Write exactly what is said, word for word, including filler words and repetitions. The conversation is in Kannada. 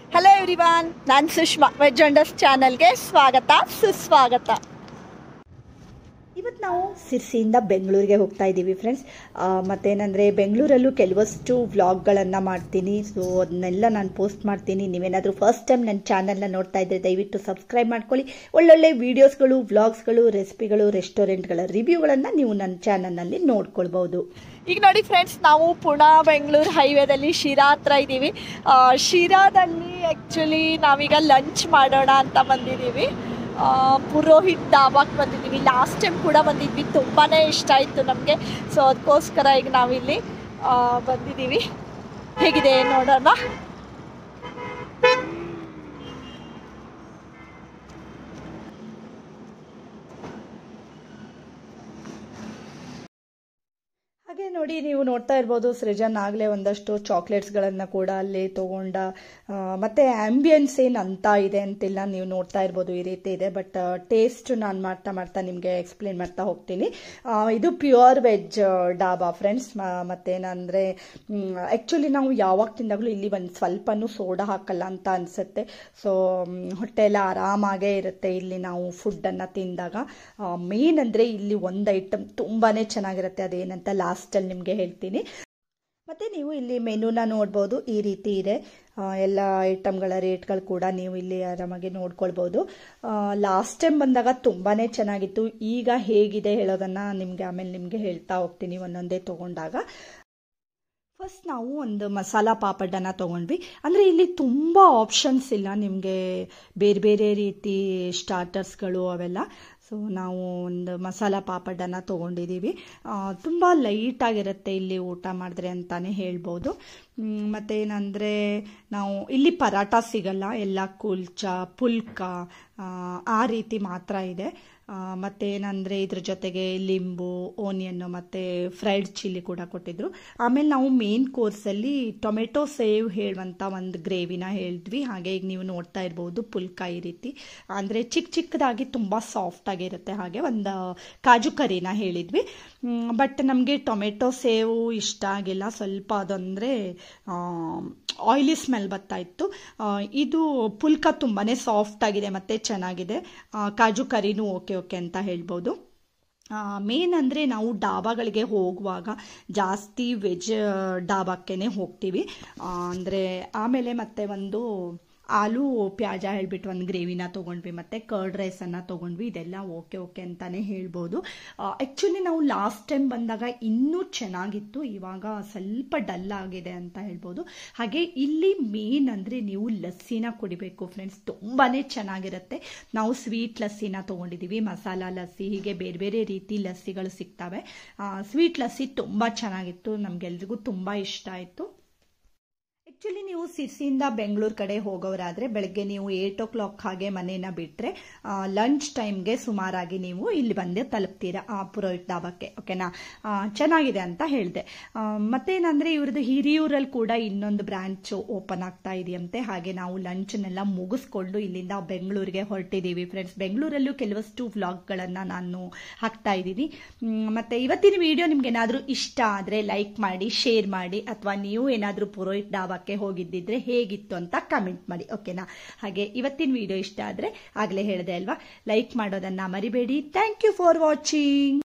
ಹಲೋ ಎವ್ರಿವಾನ್, ನಾನು ಸುಷ್ಮಾ. ವೆಜ್ ವಂಡರ್ಸ್ ಚಾನಲ್ಗೆ ಸ್ವಾಗತ ಸುಸ್ವಾಗತ. ಇವತ್ತು ನಾವು ಸಿರ್ಸಿಯಿಂದ ಬೆಂಗಳೂರಿಗೆ ಹೋಗ್ತಾ ಇದ್ದೀವಿ ಫ್ರೆಂಡ್ಸ್. ಮತ್ತೇನಂದರೆ ಬೆಂಗಳೂರಲ್ಲೂ ಕೆಲವಷ್ಟು ವ್ಲಾಗ್ಗಳನ್ನು ಮಾಡ್ತೀನಿ. ಸೊ ಅದನ್ನೆಲ್ಲ ನಾನು ಪೋಸ್ಟ್ ಮಾಡ್ತೀನಿ. ನೀವೇನಾದರೂ ಫಸ್ಟ್ ಟೈಮ್ ನನ್ನ ಚಾನಲ್ನ ನೋಡ್ತಾ ಇದ್ದರೆ ದಯವಿಟ್ಟು ಸಬ್ಸ್ಕ್ರೈಬ್ ಮಾಡ್ಕೊಳ್ಳಿ. ಒಳ್ಳೊಳ್ಳೆ ವೀಡಿಯೋಸ್ಗಳು, ವ್ಲಾಗ್ಸ್ಗಳು, ರೆಸಿಪಿಗಳು, ರೆಸ್ಟೋರೆಂಟ್ಗಳ ರಿವ್ಯೂಗಳನ್ನು ನೀವು ನನ್ನ ಚಾನಲ್ನಲ್ಲಿ ನೋಡ್ಕೊಳ್ಬೋದು. ಈಗ ನೋಡಿ ಫ್ರೆಂಡ್ಸ್, ನಾವು ಪುಣೆ ಬೆಂಗಳೂರು ಹೈವೇದಲ್ಲಿ ಶಿರಾ ಹತ್ರ ಇದ್ದೀವಿ. ಶಿರಾದಲ್ಲಿ ಆ್ಯಕ್ಚುಲಿ ನಾವೀಗ ಲಂಚ್ ಮಾಡೋಣ ಅಂತ ಬಂದಿದ್ದೀವಿ. ಪುರೋಹಿತ್ ಧಾಬಾಕ್ಕೆ ಬಂದಿದ್ದೀವಿ. ಲಾಸ್ಟ್ ಟೈಮ್ ಕೂಡ ಬಂದಿದ್ವಿ, ತುಂಬಾ ಇಷ್ಟ ಆಯಿತು ನಮಗೆ. ಸೊ ಅದಕ್ಕೋಸ್ಕರ ಈಗ ನಾವಿಲ್ಲಿ ಬಂದಿದ್ದೀವಿ. ಹೇಗಿದೆ ನೋಡೋಣ. ಹಾಗೆ ನೋಡಿ, ನೀವು ನೋಡ್ತಾ ಇರ್ಬೋದು, ಸೃಜನ್ ಆಗಲೇ ಒಂದಷ್ಟು ಚಾಕ್ಲೇಟ್ಸ್ಗಳನ್ನು ಕೂಡ ಅಲ್ಲಿ ತೊಗೊಂಡ. ಮತ್ತು ಆ್ಯಂಬಿಯನ್ಸ್ ಏನು ಅಂತ ಇದೆ ಅಂತಿಲ್ಲ, ನೀವು ನೋಡ್ತಾ ಇರ್ಬೋದು ಈ ರೀತಿ ಇದೆ. ಬಟ್ ಟೇಸ್ಟ್ ನಾನು ಮಾಡ್ತಾ ಮಾಡ್ತಾ ನಿಮಗೆ ಎಕ್ಸ್ಪ್ಲೇನ್ ಮಾಡ್ತಾ ಹೋಗ್ತೀನಿ. ಇದು ಪ್ಯೂರ್ ವೆಜ್ ಡಾಬಾ ಫ್ರೆಂಡ್ಸ್. ಮತ್ತೇನಂದರೆ ಆ್ಯಕ್ಚುಲಿ ನಾವು ಯಾವಾಗ ತಿಂದಾಗಲೂ ಇಲ್ಲಿ ಒಂದು ಸ್ವಲ್ಪನೂ ಸೋಡಾ ಹಾಕಲ್ಲ ಅಂತ ಅನಿಸುತ್ತೆ. ಸೊ ಹೊಟ್ಟೆ ಎಲ್ಲ ಆರಾಮಾಗೇ ಇರುತ್ತೆ ಇಲ್ಲಿ ನಾವು ಫುಡ್ಡನ್ನು ತಿಂದಾಗ. ಮೇನ್ ಅಂದರೆ ಇಲ್ಲಿ ಒಂದು ಐಟಮ್ ತುಂಬಾ ಚೆನ್ನಾಗಿರುತ್ತೆ, ಅದೇನಂತ ಲಾಸ್ಟ್ ಅಲ್ಲಿ ನಿಮಗೆ ಹೇಳ್ತೀನಿ. ಮತ್ತೆ ನೀವು ಇಲ್ಲಿ ಮೆನುನ ನೋಡ್ಬೋದು, ಈ ರೀತಿ ಇದೆ. ಎಲ್ಲ ಐಟಮ್ಗಳ ರೇಟ್ಗಳು ಕೂಡ ನೀವು ಇಲ್ಲಿ ಆರಾಮಾಗಿ ನೋಡ್ಕೊಳ್ಬೋದು. ಲಾಸ್ಟ್ ಟೈಮ್ ಬಂದಾಗ ತುಂಬಾ ಚೆನ್ನಾಗಿತ್ತು. ಈಗ ಹೇಗಿದೆ ಹೇಳೋದನ್ನು ನಿಮಗೆ ಆಮೇಲೆ ನಿಮಗೆ ಹೇಳ್ತಾ ಹೋಗ್ತೀನಿ ಒಂದೊಂದೇ ತೊಗೊಂಡಾಗ. ಫಸ್ಟ್ ನಾವು ಒಂದು ಮಸಾಲ ಪಾಪಡನ್ನು ತೊಗೊಂಡ್ವಿ. ಅಂದರೆ ಇಲ್ಲಿ ತುಂಬ ಆಪ್ಷನ್ಸ್ ಇಲ್ಲ ನಿಮಗೆ, ಬೇರೆ ಬೇರೆ ರೀತಿ ಸ್ಟಾರ್ಟರ್ಸ್ಗಳು ಅವೆಲ್ಲ. ಸೊ ನಾವು ಒಂದು ಮಸಾಲ ಪಾಪಡನ್ನು ತೊಗೊಂಡಿದ್ದೀವಿ. ತುಂಬ ಲೈಟಾಗಿರುತ್ತೆ ಇಲ್ಲಿ ಊಟ ಮಾಡಿದ್ರೆ ಅಂತಲೇ ಹೇಳ್ಬೋದು. ಮತ್ತೇನಂದರೆ ನಾವು ಇಲ್ಲಿ ಪರಾಟ ಸಿಗಲ್ಲ, ಎಲ್ಲ ಕುಲ್ಚಾ, ಪುಲ್ಕ ಆ ರೀತಿ ಮಾತ್ರ ಇದೆ. ಮತ್ತೇನಂದರೆ ಇದ್ರ ಜೊತೆಗೆ ಲಿಂಬು, ಓನಿಯನ್ನು ಮತ್ತು ಫ್ರೈಡ್ ಚಿಲ್ಲಿ ಕೂಡ ಕೊಟ್ಟಿದ್ರು. ಆಮೇಲೆ ನಾವು ಮೇನ್ ಕೋರ್ಸಲ್ಲಿ ಟೊಮೆಟೊ ಸೇವ್ ಹೇಳುವಂಥ ಒಂದು ಗ್ರೇವಿನ ಹೇಳಿದ್ವಿ. ಹಾಗೆ ಈಗ ನೀವು ನೋಡ್ತಾ ಇರ್ಬೋದು ಪುಲ್ಕ ಈ ರೀತಿ, ಅಂದರೆ ಚಿಕ್ಕ ಚಿಕ್ಕದಾಗಿ ತುಂಬ ಸಾಫ್ಟಾಗಿರುತ್ತೆ. ಹಾಗೆ ಒಂದು ಕಾಜು ಕರಿನ ಹೇಳಿದ್ವಿ. ಬಟ್ ನಮಗೆ ಟೊಮೆಟೊ ಸೇವು ಇಷ್ಟ ಆಗಿಲ್ಲ, ಸ್ವಲ್ಪ ಅದಂದರೆ ಆಯಿಲಿ ಸ್ಮೆಲ್ ಬರ್ತಾ ಇತ್ತು. ಇದು ಪುಲ್ಕ ತುಂಬಾ ಸಾಫ್ಟ್ ಆಗಿದೆ ಮತ್ತು ಚೆನ್ನಾಗಿದೆ. ಕಾಜು ಕರಿನೂ ಓಕೆ ಓಕೆ ಅಂತ ಹೇಳ್ಬೋದು. ಮೇನ್ ಅಂದರೆ ನಾವು ಡಾಬಾಗಳಿಗೆ ಹೋಗುವಾಗ ಜಾಸ್ತಿ ವೆಜ್ ಡಾಬಾಕ್ಕೇ ಹೋಗ್ತೀವಿ. ಅಂದರೆ ಆಮೇಲೆ ಮತ್ತೆ ಒಂದು ಆಲೂ ಪ್ಯಾಜ ಹೇಳ್ಬಿಟ್ಟು ಒಂದು ಗ್ರೇವಿನ ತೊಗೊಂಡ್ವಿ, ಮತ್ತು ಕರ್ಡ್ ರೈಸನ್ನು ತೊಗೊಂಡ್ವಿ. ಇದೆಲ್ಲ ಓಕೆ ಓಕೆ ಅಂತಲೇ ಹೇಳ್ಬೋದು. ಆ್ಯಕ್ಚುಲಿ ನಾವು ಲಾಸ್ಟ್ ಟೈಮ್ ಬಂದಾಗ ಇನ್ನೂ ಚೆನ್ನಾಗಿತ್ತು, ಇವಾಗ ಸ್ವಲ್ಪ ಡಲ್ ಆಗಿದೆ ಅಂತ ಹೇಳ್ಬೋದು. ಹಾಗೆ ಇಲ್ಲಿ ಮೇನ್ ಅಂದರೆ ನೀವು ಲಸ್ಸಿನ ಕುಡಿಬೇಕು ಫ್ರೆಂಡ್ಸ್, ತುಂಬಾ ಚೆನ್ನಾಗಿರುತ್ತೆ. ನಾವು ಸ್ವೀಟ್ ಲಸ್ಸಿನ ತೊಗೊಂಡಿದ್ದೀವಿ, ಮಸಾಲ ಲಸ್ಸಿ, ಹೀಗೆ ಬೇರೆ ಬೇರೆ ರೀತಿ ಲಸ್ಸಿಗಳು ಸಿಗ್ತವೆ. ಸ್ವೀಟ್ ಲಸ್ಸಿ ತುಂಬ ಚೆನ್ನಾಗಿತ್ತು, ನಮಗೆಲ್ರಿಗೂ ತುಂಬ ಇಷ್ಟ ಆಯಿತು. ಆ್ಯಕ್ಚುಲಿ ನೀವು ಸಿರ್ಸಿಯಿಂದ ಬೆಂಗಳೂರು ಕಡೆ ಹೋಗೋರಾದರೆ ಬೆಳಗ್ಗೆ ನೀವು ಏಟ್ ಓ ಕ್ಲಾಕ್ ಹಾಗೆ ಮನೇನ ಬಿಟ್ಟರೆ ಲಂಚ್ ಟೈಮ್ಗೆ ಸುಮಾರಾಗಿ ನೀವು ಇಲ್ಲಿ ಬಂದು ತಲುಪ್ತೀರಾ ಆ ಪುರೋಹಿತ್ ಡಾಬಾಕ್ಕೆ. ಓಕೆನಾ, ಚೆನ್ನಾಗಿದೆ ಅಂತ ಹೇಳಿದೆ. ಮತ್ತೇನಂದರೆ ಇವ್ರದ್ದು ಹಿರಿಯೂರಲ್ಲಿ ಕೂಡ ಇನ್ನೊಂದು ಬ್ರಾಂಚ್ ಓಪನ್ ಆಗ್ತಾ ಇದೆಯಂತೆ. ಹಾಗೆ ನಾವು ಲಂಚನ್ನೆಲ್ಲ ಮುಗಿಸ್ಕೊಂಡು ಇಲ್ಲಿಂದ ಬೆಂಗಳೂರಿಗೆ ಹೊರಟಿದ್ದೀವಿ ಫ್ರೆಂಡ್ಸ್. ಬೆಂಗಳೂರಲ್ಲೂ ಕೆಲವಷ್ಟು ವ್ಲಾಗ್ಗಳನ್ನು ನಾನು ಹಾಕ್ತಾ ಇದ್ದೀನಿ. ಮತ್ತು ಇವತ್ತಿನ ವಿಡಿಯೋ ನಿಮ್ಗೆ ಏನಾದರೂ ಇಷ್ಟ ಆದರೆ ಲೈಕ್ ಮಾಡಿ, ಶೇರ್ ಮಾಡಿ, ಅಥವಾ ನೀವು ಏನಾದರೂ ಪುರೋಹಿತ್ ಡಾಬಾಕ್ಕೆ ಹೋಗಿದ್ದಿದ್ರೆ ಹೇಗಿತ್ತು ಅಂತ ಕಮೆಂಟ್ ಮಾಡಿ. ಓಕೆನಾ. ಹಾಗೆ ಇವತ್ತಿನ ವಿಡಿಯೋ ಇಷ್ಟ ಆದರೆ ಆಗಲೇ ಹೇಳಿದೆ ಅಲ್ವಾ, ಲೈಕ್ ಮಾಡೋದನ್ನ ಮರಿಬೇಡಿ. Thank you for watching.